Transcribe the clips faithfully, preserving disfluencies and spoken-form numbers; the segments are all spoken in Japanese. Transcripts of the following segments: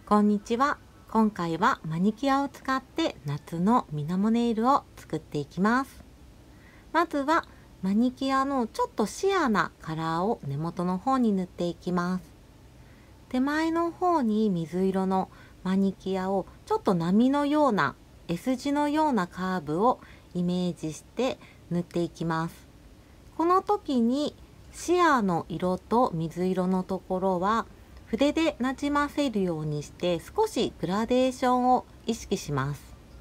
こんにちは。今回はマニキュアを使って夏の水面ネイルを作っていきます。まずはマニキュアのちょっとシアーなカラーを根元の方に塗っていきます。手前の方に水色のマニキュアをちょっと波のような S 字のようなカーブをイメージして塗っていきます。この時にシアーの色と水色のところは筆でなじませるようにして少しグラデーションを意識します。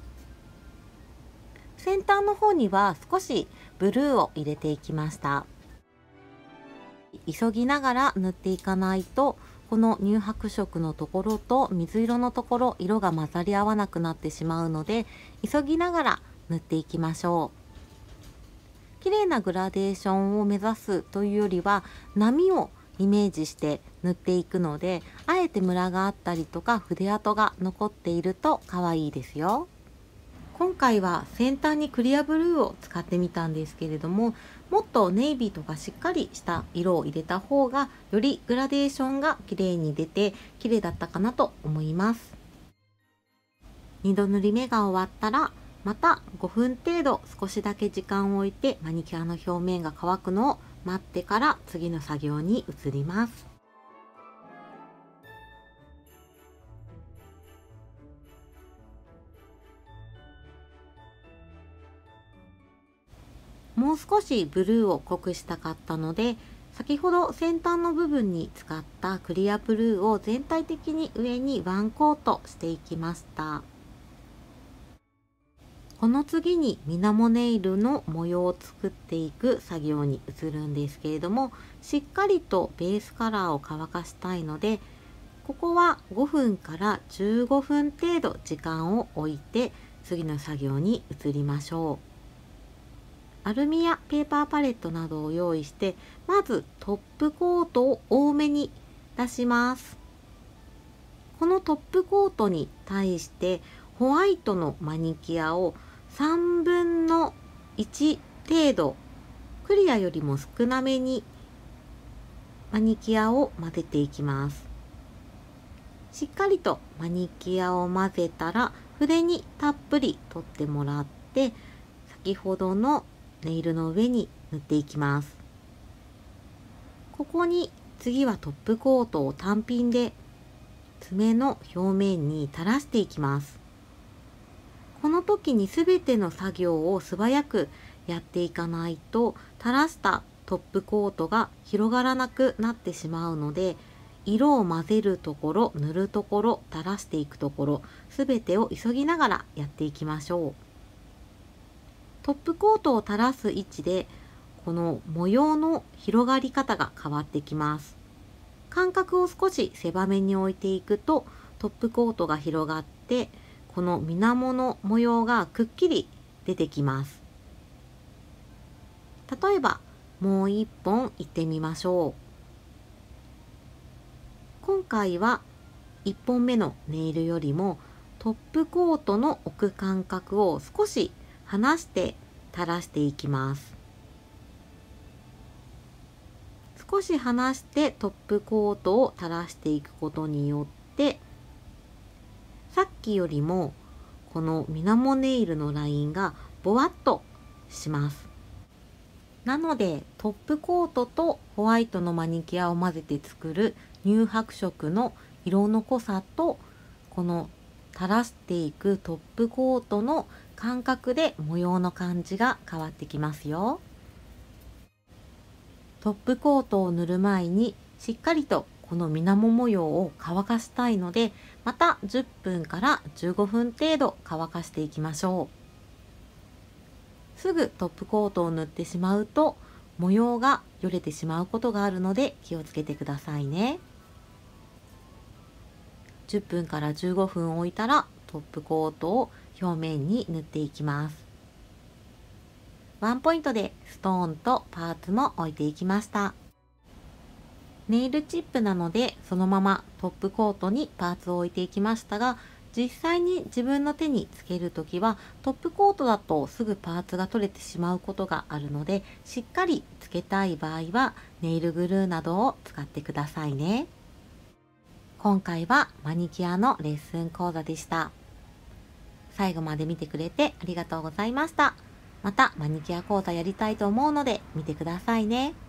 先端の方には少しブルーを入れていきました。急ぎながら塗っていかないとこの乳白色のところと水色のところ色が混ざり合わなくなってしまうので急ぎながら塗っていきましょう。綺麗なグラデーションを目指すというよりは波をイメージして塗っていくので、あえてムラがあったりとか筆跡が残っていると可愛いですよ。今回は先端にクリアブルーを使ってみたんですけれども、もっとネイビーとかしっかりした色を入れた方がよりグラデーションが綺麗に出て綺麗だったかなと思います。にど塗り目が終わったらまたごふん程度少しだけ時間を置いてマニキュアの表面が乾くのを待ってから次の作業に移ります。もう少しブルーを濃くしたかったので、先ほど先端の部分に使ったクリアブルーを全体的に上にワンコートしていきました。この次に水面ネイルの模様を作っていく作業に移るんですけれども、しっかりとベースカラーを乾かしたいので、ここはごふんからじゅうごふん程度時間を置いて次の作業に移りましょう。アルミやペーパーパレットなどを用意して、まずトップコートを多めに出します。このトップコートに対してホワイトのマニキュアをさんぶんのいち程度、クリアよりも少なめにマニキュアを混ぜていきます。しっかりとマニキュアを混ぜたら筆にたっぷり取ってもらって、先ほどのネイルの上に塗っていきます。ここに次はトップコートを単品で爪の表面に垂らしていきます。この時に全ての作業を素早くやっていかないと垂らしたトップコートが広がらなくなってしまうので、色を混ぜるところ、塗るところ、垂らしていくところ、全てを急ぎながらやっていきましょう。トップコートを垂らす位置でこの模様の広がり方が変わってきます。間隔を少し狭めに置いていくとトップコートが広がってこの水面の模様がくっきり出てきます。例えばもう一本いってみましょう。今回はいっぽんめのネイルよりもトップコートの置く間隔を少し離して垂らしていきます。少し離してトップコートを垂らしていくことによってさっきよりもこの水面ネイルのラインがぼわっとします。なのでトップコートとホワイトのマニキュアを混ぜて作る乳白色の色の濃さとこの垂らしていくトップコートの間隔で模様の感じが変わってきますよ。トップコートを塗る前にしっかりとこの水面模様を乾かしたいので、またじゅっぷんからじゅうごふん程度乾かしていきましょう。すぐトップコートを塗ってしまうと模様がよれてしまうことがあるので気をつけてくださいね。じゅっぷんからじゅうごふん置いたらトップコートを表面に塗っていきます。ワンポイントでストーンとパーツも置いていきました。ネイルチップなのでそのままトップコートにパーツを置いていきましたが、実際に自分の手につけるときはトップコートだとすぐパーツが取れてしまうことがあるので、しっかりつけたい場合はネイルグルーなどを使ってくださいね。 今回はマニキュアのレッスン講座でした。最後まで見てくれてありがとうございました。またマニキュア講座やりたいと思うので見てくださいね。